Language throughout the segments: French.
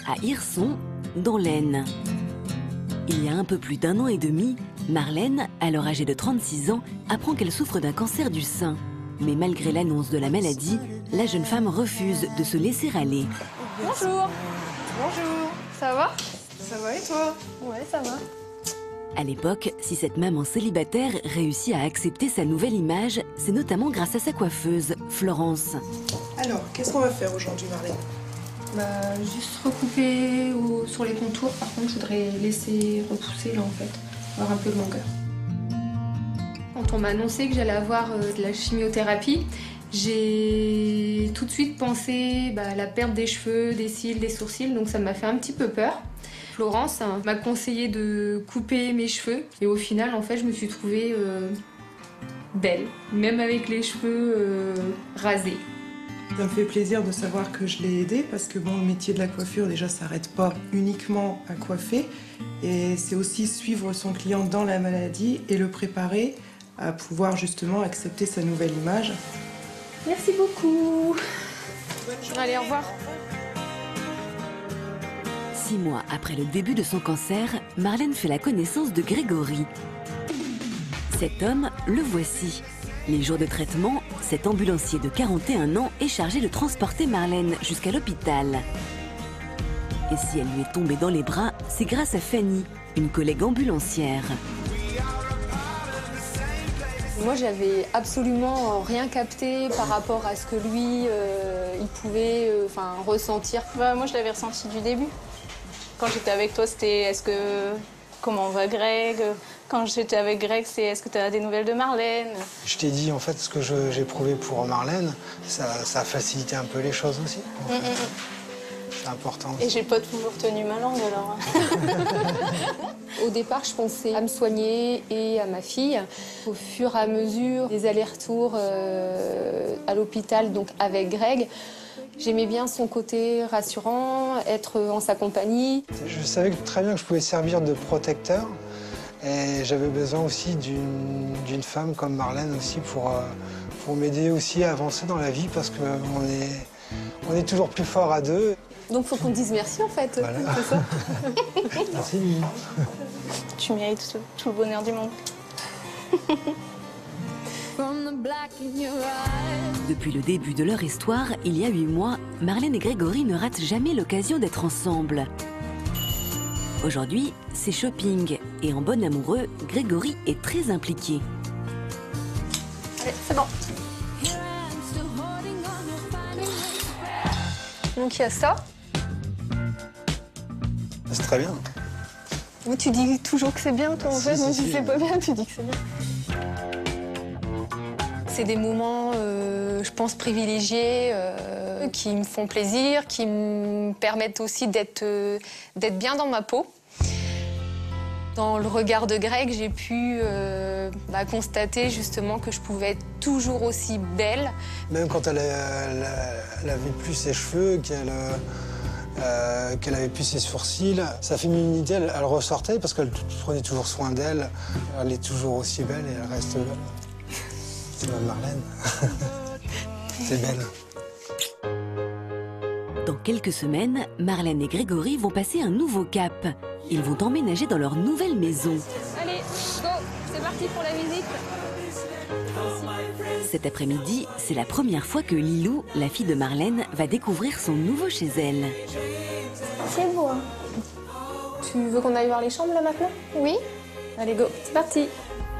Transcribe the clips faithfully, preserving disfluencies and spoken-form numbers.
à Hirson, dans l'Aisne. Il y a un peu plus d'un an et demi, Marlène, alors âgée de trente-six ans, apprend qu'elle souffre d'un cancer du sein. Mais malgré l'annonce de la maladie, la jeune femme refuse de se laisser aller. Bonjour. Bonjour. Ça va? Ça va et toi? Ouais, ça va. À l'époque, si cette maman célibataire réussit à accepter sa nouvelle image, c'est notamment grâce à sa coiffeuse, Florence. Alors, qu'est-ce qu'on va faire aujourd'hui, Marlène? Bah, juste recouper au... sur les contours. Par contre, je voudrais laisser repousser là, en fait. Avoir un peu de longueur. Quand on m'a annoncé que j'allais avoir euh, de la chimiothérapie, j'ai tout de suite pensé bah, à la perte des cheveux, des cils, des sourcils, donc ça m'a fait un petit peu peur. Florence hein, m'a conseillé de couper mes cheveux et au final, en fait, je me suis trouvée euh, belle, même avec les cheveux euh, rasés. Ça me fait plaisir de savoir que je l'ai aidée parce que bon, le métier de la coiffure, déjà, s'arrête pas uniquement à coiffer et c'est aussi suivre son client dans la maladie et le préparer à pouvoir justement accepter sa nouvelle image. Merci beaucoup. Allez, au revoir. Six mois après le début de son cancer, Marlène fait la connaissance de Grégory. Cet homme, le voici. Les jours de traitement, cet ambulancier de quarante et un ans est chargé de transporter Marlène jusqu'à l'hôpital. Et si elle lui est tombée dans les bras, c'est grâce à Fanny, une collègue ambulancière. Moi, j'avais absolument rien capté par rapport à ce que lui, euh, il pouvait euh, enfin, ressentir. Bah, moi, je l'avais ressenti du début. Quand j'étais avec toi, c'était est-ce que comment va Greg? Quand j'étais avec Greg, c'est est-ce que tu as des nouvelles de Marlène? Je t'ai dit, en fait, ce que j'éprouvais pour Marlène, ça, ça a facilité un peu les choses aussi. En fait. mm -mm. C'est important aussi. Et j'ai pas toujours tenu ma langue, alors. Au départ, je pensais à me soigner et à ma fille. Au fur et à mesure des allers-retours euh, à l'hôpital, donc avec Greg, j'aimais bien son côté rassurant, être en sa compagnie. Je savais très bien que je pouvais servir de protecteur. Et j'avais besoin aussi d'une femme comme Marlène aussi pour, pour m'aider aussi à avancer dans la vie parce qu'on est, on est toujours plus fort à deux. Donc il faut qu'on dise merci en fait, voilà. C'est ça. Merci. Tu mérites tout, tout le bonheur du monde. Depuis le début de leur histoire, il y a huit mois, Marlène et Grégory ne ratent jamais l'occasion d'être ensemble. Aujourd'hui, c'est shopping et en bon amoureux, Grégory est très impliqué. Allez, c'est bon. Donc il y a ça. C'est très bien. Mais tu dis toujours que c'est bien, toi, en fait, si, même si, si si. c'est pas bien, tu dis que c'est bien. C'est des moments, euh, je pense, privilégiés, euh, qui me font plaisir, qui me permettent aussi d'être euh, d'être bien dans ma peau. Dans le regard de Greg, j'ai pu euh, bah, constater justement que je pouvais être toujours aussi belle. Même quand elle, elle, elle avait plus ses cheveux, qu'elle euh, qu'elle avait plus ses sourcils, sa féminité, elle, elle ressortait parce qu'elle prenait toujours soin d'elle. Elle est toujours aussi belle et elle reste belle. C'est ma Marlène. C'est belle. Dans quelques semaines, Marlène et Grégory vont passer un nouveau cap. Ils vont emménager dans leur nouvelle maison. Allez, go, c'est parti pour la visite. Cet après-midi, c'est la première fois que Lilou, la fille de Marlène, va découvrir son nouveau chez elle. C'est beau, hein. Tu veux qu'on aille voir les chambres là maintenant? Oui. Allez, go, c'est parti.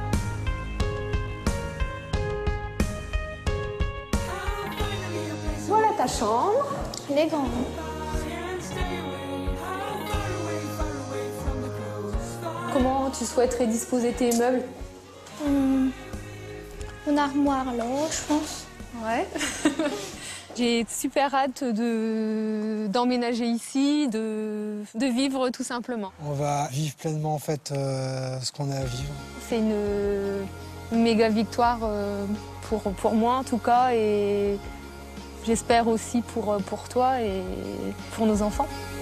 Voilà ta chambre. Les grands. Comment tu souhaiterais disposer tes meubles? Hum, une armoire là, je pense. Ouais. J'ai super hâte de, d'emménager ici, de, de vivre tout simplement. On va vivre pleinement en fait euh, ce qu'on a à vivre. C'est une, une méga victoire euh, pour, pour moi en tout cas et j'espère aussi pour, pour toi et pour nos enfants.